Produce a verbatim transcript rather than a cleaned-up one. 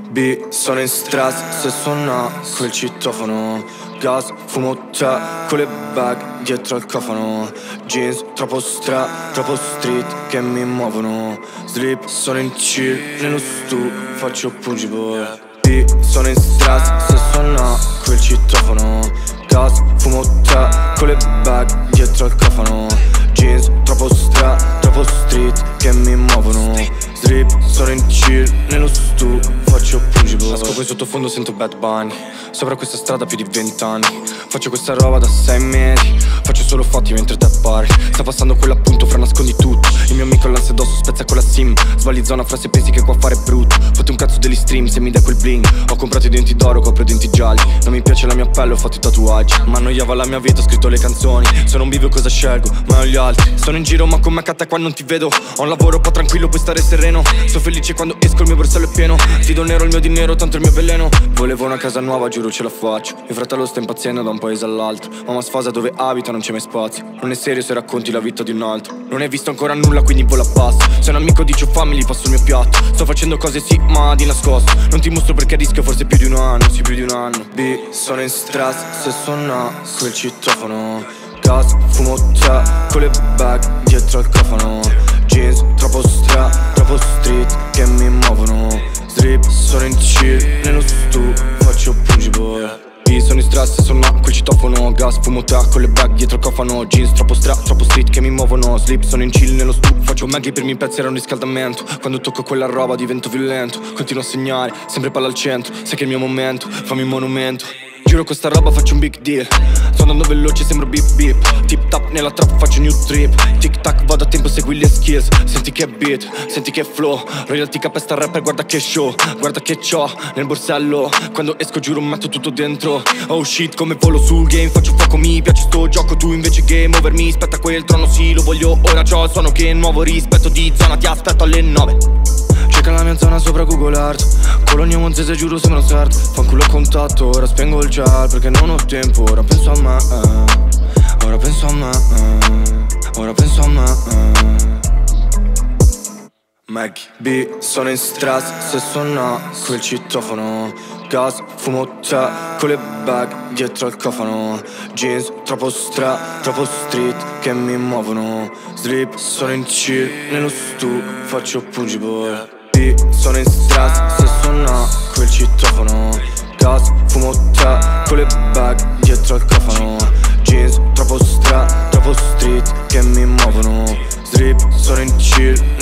B, sono in stress, se suona quel citofono. Gas, fumo te, con le bag dietro al cofano. Jeans, troppo stra, troppo street che mi muovono. Slip, sono in chill, nello stu, faccio pungi boy. B, sono in stress, se suona quel citofono. Gas, fumo te, con le bag dietro al cofano. Jeans, troppo stra, troppo street che mi muovono. Slip, sono in chill, nello stu, faccio pungi boy. Ascolto in sottofondo, sento Bad Bunny. Sopra questa strada più di vent'anni. Faccio questa roba da sei mesi. Faccio solo fatti mentre te parli. Sta passando quell'appunto, fra nascondi tutto. Il mio amico l'ansia addosso, spezza con la sim. Sbagli zona fra se pensi che qua fare è brutto. Fatti un cazzo degli stream se mi dai quel bling. Ho comprato i denti d'oro, copro i denti gialli. Non mi piace la mia pelle, ho fatto i tatuaggi. Ma annoiava la mia vita, ho scritto le canzoni. Se non vivo cosa scelgo, ma ho gli altri. Sono in giro ma con me a qua non ti vedo. Ho un lavoro un po' tranquillo, puoi stare sereno. Sto felice quando esco, il mio borsello è pieno. Ti do nero il mio dinero, tanto il mio veleno. Volevo una casa nuova, giuro ce la faccio. Mio fratello sta impazzendo da un paese all'altro. Mamma sfasa dove abita, non c'è mai spazio. Non è serio se racconti la vita di un altro. Non hai visto ancora nulla, quindi vola basso. Se un amico dice fammi, passo il mio piatto. Sto facendo cose sì, ma di nascosto. Non ti mostro perché rischio forse più di un anno. Sì, più di un anno. B, sono in stress, se suona quel citofono. Gas, fumo te, con le bag dietro al cofano. Jeans, troppo stra, troppo street che mi muovono. Slip, sono in chill, nello stu, faccio pungi boy. B, sono in stress, suona quel citofono. Gas, fumo te, con le bag dietro al cofano. Jeans, troppo stra, troppo street che mi muovono. Slip, sono in chill, nello stu, faccio maghi per i miei pezzi, era un riscaldamento. Quando tocco quella roba divento violento. Continuo a segnare, sempre palla al centro. Sai che è il mio momento, fammi un monumento. Giro questa roba, faccio un big deal. Sto andando veloce, sembro beep beep. Tip tap nella trap, faccio new trip. Tic tac, vado a tempo, segui le skills. Senti che beat, senti che flow. Royalty capesta rapper, guarda che show. Guarda che c'ho nel borsello. Quando esco giuro metto tutto dentro. Oh shit, come volo sul game. Faccio fuoco, mi piace sto gioco. Tu invece game over mi spetta quel trono, sì lo voglio. Ora c'ho il suono che è nuovo rispetto di zona. Ti aspetto alle nove. Cerca la mia zona sopra Google Earth. Colonia Monzese, giuro sembra un cert. Fanculo a contatto, ora spengo il gel perché non ho tempo, ora penso a me eh. Ora penso a me eh. Ora penso a me eh. Maggie B, sono in stress, se suona quel citofono. Gas, fumo te, con le bag dietro al cofano. Jeans, troppo stra, troppo street che mi muovono. Slip, sono in chill, nello stu, faccio pungi boy. B, sono in stress, se suona quel citofono. Gas, fumo te, con le bag dietro al cofano. Jeans, troppo stra, troppo street che mi muovono. Slip, sono in chill,